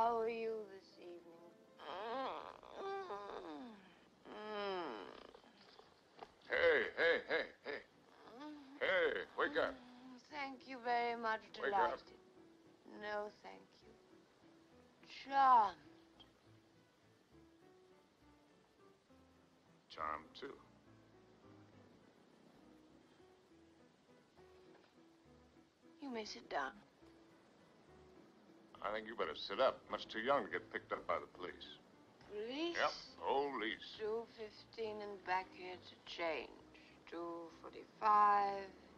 How are you this evening? Hey. Hey, wake up. Thank you very much. Wake Delighted. up. No, thank you. Charmed. Charmed, too. You may sit down. I think you better sit up. Much too young to get picked up by the police. Police? Yep, police. 2:15 and back here to change. 2:45.